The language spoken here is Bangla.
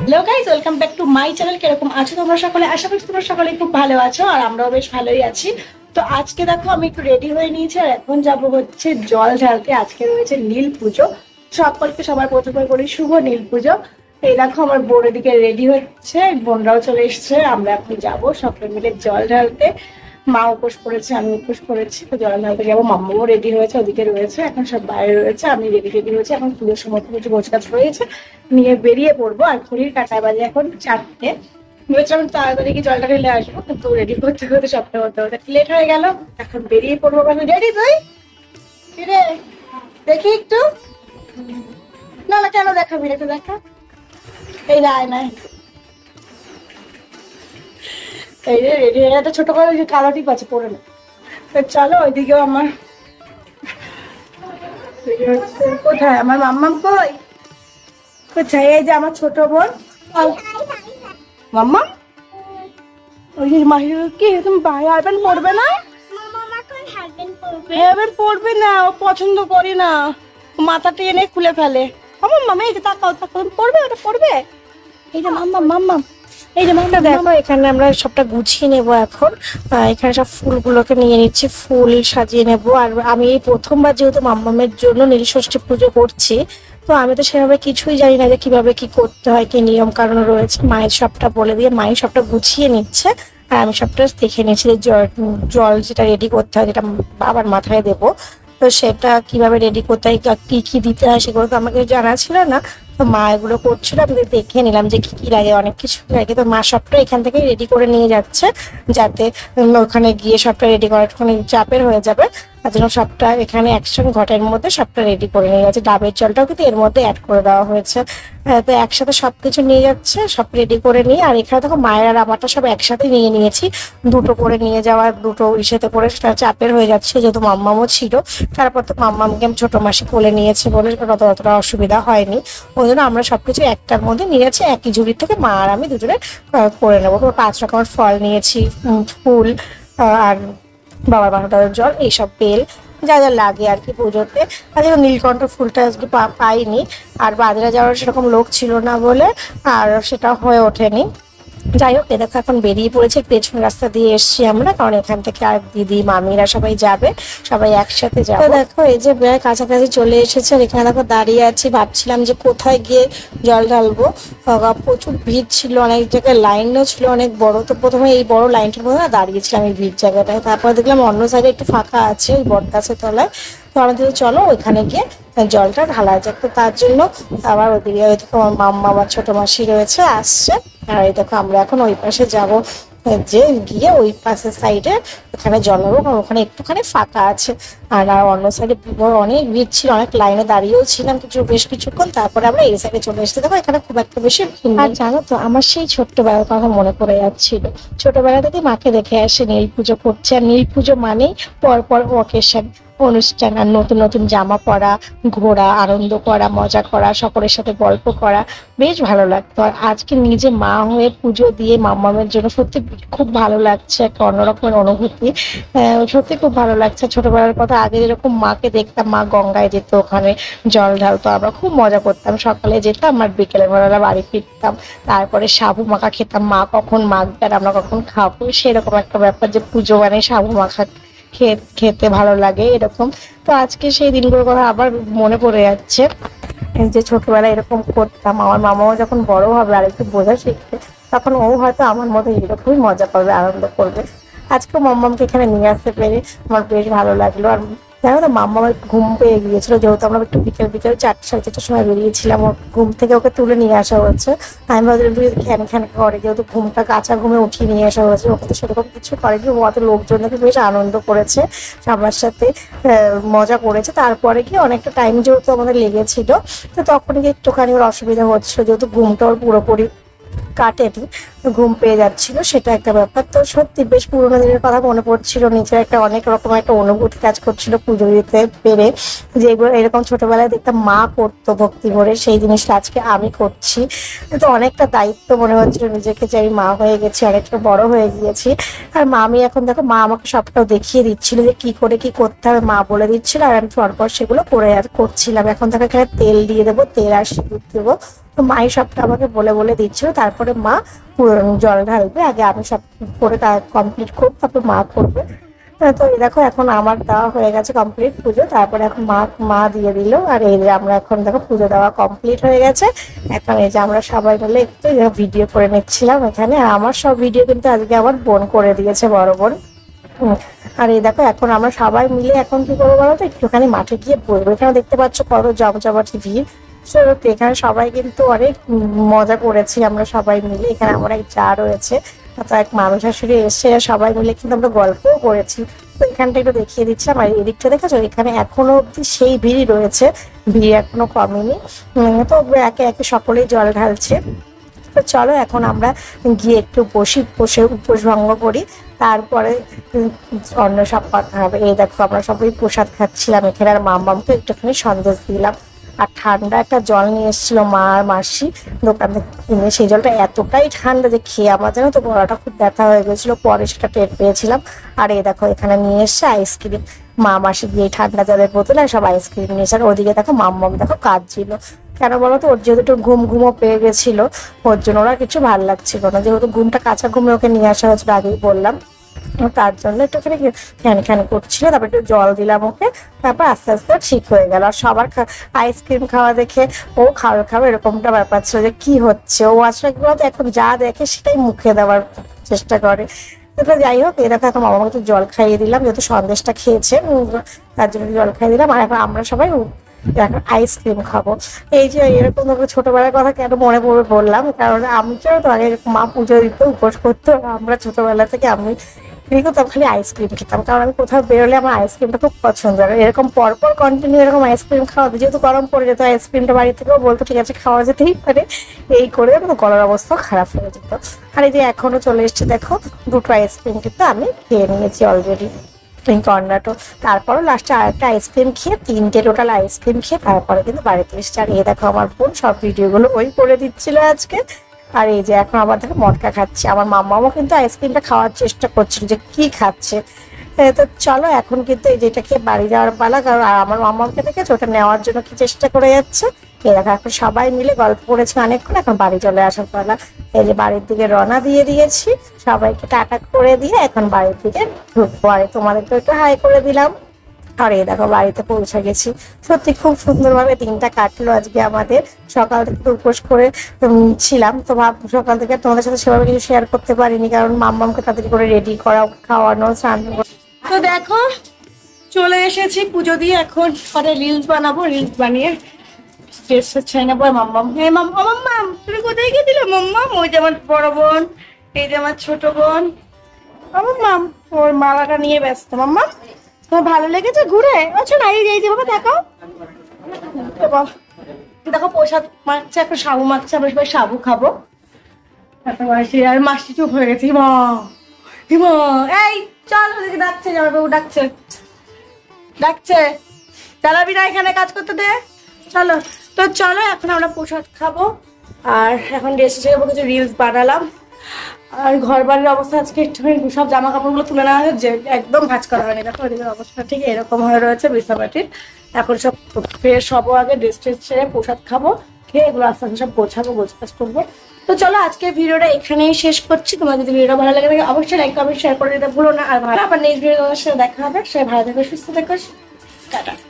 Hello guys, welcome back to my channel. কিরকম আছো তোমরা সকলে? আশা করছি তোমরা সকলে খুব ভালো আছো, আর আমরাও বেশ ভালোই আছি। তো আজকে দেখো আমি একটু রেডি হয়ে নিয়েছি, আর এখন যাবো হচ্ছে জল ঢালতে। আজকে রয়েছে নীল পুজো। সকলকে সবার প্রথমে করি শুভ নীল পুজো। এই দেখো আমার বোন এদিকে রেডি হচ্ছে, বোনরাও চলে এসছে। আমরা এখন যাবো সকলে মিলে জল ঢালতে। মা উপোস করেছে, আমি উপোস করেছি, তো জল ঢালতে যাবো। মাম্মাও রেডি হয়েছে, ওদিকে রয়েছে, এখন সব বাইরে রয়েছে। আমি রেডি হয়েছে, এখন পুজোর সমস্ত কিছু গোছগাছ রয়েছে, নিয়ে বেরিয়ে পড়বো। আর ঘড়ির কাঁটায় বাজে এখন 4টে। ভেবেছিলাম তাড়াতাড়ি কি জলটা ঢেলে আসবো, কিন্তু রেডি করতে করতে সবটা হতে হতে লেট হয়ে গেল। এখন বেরিয়ে পড়বো। রেডি তুই? রে দেখি একটু। না না, কেন দেখাবি? একটু দেখা। এই রায় নাই, এই রে রেডি হয়ে একটা ছোট করে ওই যে কালো টিপ আছে, পরে না। তো চলো, ওইদিকেও আমার কোথায় আমার মাম্মাম, কই কোথায়? এই যে আমার ছোট বোন মাম্মা। ওই যে মাহির কি তুমি হারব্যান্ড পড়বে না? হারব্যান্ড পড়বে না, ও পছন্দ করি না, মাথা টেনে খুলে ফেলে। আমার মামা এই যে তাকাও তাকাও, পড়বে ওটা পড়বে। এই যে মাম্মা মাম্মা, এই যে মাম্মা দেখো এখানে আমরা সবটা গুছিয়ে নেব এখন। এখানে সব ফুলগুলোকে নিয়ে নিচ্ছি, ফুল সাজিয়ে নেব। আর আমি এই প্রথমবার যেহেতু মাম্মামের জন্য নীলষষ্ঠী পুজো করছি, তো আমি তো সেভাবে কিছুই জানি না যে কিভাবে কি করতে হয়, কি নিয়ম কারণ রয়েছে। মায়ের সবটা বলে দিয়ে মায়ের সবটা গুছিয়ে নিচ্ছে, আর আমি সবটা দেখে নিচ্ছি যে জল যেটা রেডি করতে হয়, যেটা বাবার মাথায় দেবো, তো সেটা কিভাবে রেডি করতে হয়, কি কি দিতে হয়, সেগুলো তো আমাকে জানা ছিল না। তো মা এগুলো করছিল, আমি দেখে নিলাম যে কি কি লাগে, অনেক কিছু লাগে। তো মা সবটা এখান থেকে রেডি করে নিয়ে যাচ্ছে, যাতে ওখানে গিয়ে সবটা রেডি করা একটুখানি চাপের হয়ে যাবে। তার জন্য সবটা এখানে একসঙ্গে ঘটের মধ্যে সবটা রেডি করে নিয়ে যাচ্ছে। ডাবের জলটাও কিন্তু এর মধ্যে অ্যাড করে দেওয়া হয়েছে। তো একসাথে সবকিছু নিয়ে যাচ্ছে, সব রেডি করে নিয়ে। আর এখানে দেখো মায়ের আর আমারটা সব একসাথে নিয়ে নিয়েছি, দুটো করে নিয়ে যাওয়া, দুটো ইসেতে করে সেটা চাপের হয়ে যাচ্ছে, যেহেতু মাম্মামও ছিল। তারপর তো মাম্মামকে ছোট মাসি কোলে নিয়েছে বলে অতটা অসুবিধা হয়নি। ওই জন্য আমরা সবকিছু একটার মধ্যে নিয়েছি, একই ঝুড়ি থেকে মা আর আমি দুজনে করে নেবো। 5 রকমের ফল নিয়েছি, ফুল, আর বাবার বানানোর জল, এইসব বেল যা যা লাগে আর কি পুজোতে। আর যেমন নীলকণ্ঠ ফুলটা আজকে পাইনি, আর বাজারে যাওয়ার সেরকম লোক ছিল না বলে আর সেটা হয়ে ওঠেনি। যাই হোক, দেখো এখন বেরিয়ে পড়েছে, পেছন রাস্তা দিয়ে এসছি আমরা, কারণ এখান থেকে আর দিদি মামিরা সবাই যাবে, সবাই একসাথে যাবে। দেখো এই যে প্রায় কাছাকাছি চলে এসেছে, আর এখানে দেখো দাঁড়িয়ে আছি, ভাবছিলাম যে কোথায় গিয়ে জল ঢালবো। প্রচুর ভিড় ছিল, অনেক জায়গায় লাইনও ছিল অনেক বড়। তো প্রথমে এই বড় লাইনটার মধ্যে দাঁড়িয়েছিলাম এই ভিড় জায়গাটায়, তারপর দেখলাম অন্য সাইডে একটু ফাঁকা আছে ওই বট গাছের তলায়। তো আমাদের চলো ওইখানে গিয়ে জলটা ঢালা যাক। তো তার জন্য আবার ওইদিকে আমার মাম্মা, আমার ছোট মাসি রয়েছে, আসছে। আর এই দেখো আমরা এখন ওই পাশে যাবো, যে গিয়ে ওই পাশের সাইডে ওখানে জল নেবো, কারণ ওখানে একটুখানি ফাঁকা আছে। আর অন্য সাইডে অনেক ভিড় ছিল, অনেক লাইনে দাঁড়িয়েও ছিলাম বেশ কিছুক্ষণ। তারপরে আমরা এই সাইডে চলে এসেছি। দেখো এখানে খুব একটা বেশি ভিড়। আর জানো তো, আমার সেই ছোট্টবেলার কথা মনে পড়ে যাচ্ছিল। ছোটবেলা থেকে মাকে দেখে আসে নীল পুজো করছে, আর নীল পুজো মানেই পর অকেশন, অনুষ্ঠান, আর নতুন নতুন জামা পরা, ঘোরা, আনন্দ করা, মজা করা, সকলের সাথে গল্প করা, বেশ ভালো লাগতো। আর আজকে নিজে মা হয়ে পুজো দিয়ে মাম্মামের জন্য সত্যি খুব ভালো লাগছে, একটা অন্যরকমের অনুভূতি। সত্যি খুব ভালো লাগছে। ছোটবেলার কথা, আগে যেরকম মাকে দেখতাম, মা গঙ্গায় যেত, ওখানে জল ঢালতো, আমরা খুব মজা করতাম। সকালে যেতাম আর বিকেলের বেলা বাড়ি ফিরতাম। তারপরে সাবু মাখা খেতাম, মা কখন মাখবে আর আমরা কখন খাবো, সেরকম একটা ব্যাপার, যে পুজো মানে সাবু মাখা খেতে ভালো লাগে এরকম। তো আজকে সেই দিনগুলোর কথা আবার মনে পড়ে যাচ্ছে, যে ছোটবেলায় এরকম করতাম। আমার মামাও যখন বড় হবে আর একটু বোঝা শিখবে, তখন ও হয়তো আমার মতো এরকমই মজা করবে, আনন্দ করবে। আজকে মাম্মামকে এখানে নিয়ে আসতে পেরে আমার বেশ ভালো লাগলো। আর জানো তো, মাম্মা আমার ঘুম পেয়ে গিয়েছিল, যেহেতু আমরা একটু বিকেল 4টা সাড়ে 4টার সময় বেরিয়েছিলাম। ওর ঘুম থেকে ওকে তুলে নিয়ে আসা হয়েছে। আমি ভাবছিলাম একটু খ্যান করে, যেহেতু ঘুমটা কাঁচা ঘুমে উঠিয়ে নিয়ে আসা হয়েছে। ওকে তো সেরকম কিছু করেনি, ও অত লোকজন দেখে বেশ আনন্দ করেছে, সবার সাথে মজা করেছে। তারপরে কি অনেকটা টাইম যেহেতু আমাদের লেগেছিল, তো তখন কি একটুখানি ওর অসুবিধা হচ্ছিল, যেহেতু ঘুমটা ওর পুরোপুরি কাটেনি, ঘুম পেয়ে যাচ্ছিল, সেটা একটা ব্যাপার। তো সত্যি বেশ পুরোনো দিনের কথা মনে পড়ছিল, নিজের একটা অনেক রকম একটা অনুভূতি কাজ করছিল পুজো দিতে পেরে, যেগুলো এরকম ছোটবেলায় দেখতাম মা করতো ভক্তি ভরে, সেই জিনিসটা আজকে আমি করছি। তো অনেকটা দায়িত্ব মনে হচ্ছিল নিজেকে যে আমি মা হয়ে গেছি, অনেকটা বড় হয়ে গিয়েছি। আর মা, আমি এখন দেখো মা আমাকে সবটাও দেখিয়ে দিচ্ছিল যে কি করে কি করতে হবে, মা বলে দিচ্ছিল আর আমি পরপর সেগুলো করে আর করছিলাম। এখন দেখো এখানে তেল দিয়ে দেবো, তেল আর সিঁদুর দেবো, তো মাই সবটা আমাকে বলে বলে দিচ্ছিল। তারপরে মা জল ঢালবে, আগে আমি সব করে কমপ্লিট করবো, তারপর মা করবে। তো এই দেখো এখন আমার দেওয়া হয়ে গেছে কমপ্লিট পুজো, তারপরে এখন মা দিয়ে দিল। আর এই যে আমরা এখন দেখো পুজো দেওয়া কমপ্লিট হয়ে গেছে। এখন এই যে আমরা সবাই মিলে একটু ভিডিও করে নিচ্ছিলাম এখানে। আর আমার সব ভিডিও কিন্তু আজকে আমার বোন করে দিয়েছে, বড় বোন। আর এই দেখো এখন আমরা সবাই মিলে এখন কি করবো বলো তো, একটুখানি মাঠে গিয়ে বসবো। এখানে দেখতে পাচ্ছ কত জমজমাটি ভিড়। এখানে সবাই কিন্তু অনেক মজা করেছি আমরা সবাই মিলে। এখানে আমার এক যা রয়েছে, তো এক মামি শাশুড়ি এসে সবাই মিলে কিন্তু আমরা গল্পও করেছি। তো এখানটা একটু দেখিয়ে দিচ্ছিলাম। আর এদিকটা দেখেছো, এখানে এখনো অব্দি সেই ভিড়ই রয়েছে, ভিড় এখনো কমেনি। তো একে একে সকলেই জল ঢালছে। তো চলো এখন আমরা গিয়ে একটু বসে উপোস ভঙ্গ করি, তারপরে অন্য সব কথা হবে। এই দেখো আমরা সবাই প্রসাদ খাচ্ছিলাম এখানে, আর মামকে একটুখানি সন্দেশ দিলাম। আর ঠান্ডা একটা জল নিয়ে এসেছিল মা আর মাসি দোকান থেকে কিনে, সেই জলটা এতটাই ঠান্ডা যে খেয়ে আমার যেন তো গলাটা খুব ব্যথা হয়ে গেছিলো, পরে সেটা টের পেয়েছিলাম। আর এই দেখো এখানে নিয়ে এসছে আইসক্রিম, মা মাসি দিয়ে ঠান্ডা জলের বোতলে সব আইসক্রিম নিয়েছে। আর ওদিকে দেখো মাম্মাম দেখো কাঁদছিল, কেন বলতো, ওর যেহেতু একটু ঘুমও পেয়ে গেছিল, ওর জন্য ওরা কিছু ভালো লাগছিল না, যেহেতু ঘুমটা কাঁচা ঘুমে ওকে নিয়ে আসা হয়েছিল আগেই বললাম, তার জন্য একটুখানি খ্যান করছিল। তারপর একটু জল দিলাম ওকে, তারপর আস্তে আস্তে ঠিক হয়ে গেল। আর সবার আইসক্রিম খাওয়া দেখে ও খাবে এরকমটা ব্যাপার ছিল যে কি হচ্ছে, ও আসলে কি বলতো এখন যা দেখে সেটাই মুখে দেওয়ার চেষ্টা করে। তো যাই হোক, এরকম এখন মামাকে একটু জল খাইয়ে দিলাম, যেহেতু সন্দেশটা খেয়েছে তার জন্য জল খাইয়ে দিলাম। আর এখন আমরা সবাই এখন আইসক্রিম খাবো। এই যে এরকম ছোটবেলার কথা কেন মনে পড়বে বললাম, কারণ আমি তো আগে মা পুজো দিতে উপোস করতো, আমরা ছোটবেলা থেকে আমি করতাম খালি আইসক্রিম খেতাম, কারণ আমি কোথাও বেরোলে আমার আইসক্রিমটা খুব পছন্দ। আর এরকম পরপর কন্টিনিউ এরকম আইসক্রিম খাওয়া, যেহেতু গরম পড়ে যেত আইসক্রিমটা বাড়ি থেকেও বলতো ঠিক আছে খাওয়া যেতেই পারে, এই করে গলার অবস্থা খারাপ হয়ে যেত। আর এই যে এখনো চলে এসছে দেখো দুটো আইসক্রিম কিন্তু আমি খেয়ে নিয়েছি অলরেডি কর্নাটো। তারপরে লাস্টে আরেকটা আইসক্রিম খেয়ে, তিনটে টোটাল আইসক্রিম খেয়ে তারপরে কিন্তু বাড়িতে এসছে। আর এই দেখো আমার বোন সব ভিডিওগুলো ওই করে দিচ্ছিল আজকে। আর এই যে এখন আবার দেখো মটকা খাচ্ছে, আমার মাম্মাও কিন্তু আইসক্রিমটা খাওয়ার চেষ্টা করছিল যে কি খাচ্ছে। তো চলো এখন কিন্তু এই যেটা খেয়ে বাড়ি যাওয়ার পালা, কারণ আর আমার মাম্মাকে দেখেছো ওটা নেওয়ার জন্য কি চেষ্টা করে যাচ্ছে। এরকম এখন সবাই মিলে গল্প করেছে অনেকক্ষণ, এখন বাড়ি চলে আসার পালা। এই যে বাড়ির দিকে রওনা দিয়ে দিয়েছি, সবাইকে টাটা করে দিয়ে এখন বাড়ির দিকে ঢুকবো। আর তোমাদেরকে একটু হাই করে দিলাম। আর এই দেখো বাড়িতে পৌঁছে গেছি। সত্যি খুব সুন্দরভাবে দিনটা কাটলো আজকে আমাদের। সকাল থেকে তো উপোস করে ছিলাম, তো সকাল থেকে তোমাদের সাথে সেভাবে কিছু শেয়ার করতে পারিনি, কারণ মাম্মামকে তাড়াতাড়ি করে রেডি করা, খাওয়ানো, স্নান। তো দেখো চলে এসেছি পুজো দিয়ে, এখন পরে রিলস বানাবো, রিলস বানিয়ে ড্রেস ছেড়ে নেবো। মাম্মাম, হ্যাঁ মাম্মাম তুমি কোথায় গেছিলে মাম্মাম? ওই যে আমার বড় বোন, এই যে আমার ছোট বোন। মাম্মাম ওর মালাটা নিয়ে ব্যস্ত। মাম্মাম তোমার ভালো লেগেছে ঘুরে? আচ্ছা না এই যে বাবা দেখো, দেখো প্রসাদ মাখছে, এখন সাবু মাখছে, আমরা সবাই সাবু খাবো। আর মাসি চুপ হয়ে গেছে, মা এই চল ওদিকে ডাকছে, জামাইবাবু ডাকছে চালাবি না এখানে কাজ করতে দে, চলো। তো চলো এখন আমরা প্রসাদ খাবো, আর এখন ড্রেসে যাবো, কিছু রিলস বানালাম। আর ঘর বাড়ির অবস্থা আজকে একটুখানি সব জামা কাপড়গুলো তুলে নেওয়া হয়েছে, একদম ভাঁজ করা হয়নি। দেখো ওদিকের অবস্থা ঠিক এরকম হয়ে রয়েছে বিছানাটির। এখন সব ফ্রেশ হবো, আগে ড্রেস ছেড়ে প্রসাদ খাবো, খেয়ে এগুলো আস্তে আস্তে সব গোছাবো, গোছকাজ করবো। তো চলো আজকে ভিডিওটা এখানেই শেষ করছি। তোমার যদি ভিডিওটা ভালো লাগে থাকে অবশ্যই লাইক কমেন্ট শেয়ার করে দিতে ভুলো না। আর ভালো আবার নেক্সট ভিডিও তোমাদের সাথে দেখা হবে। সবাই ভালো থেকো, সুস্থ থেকো, টাটা।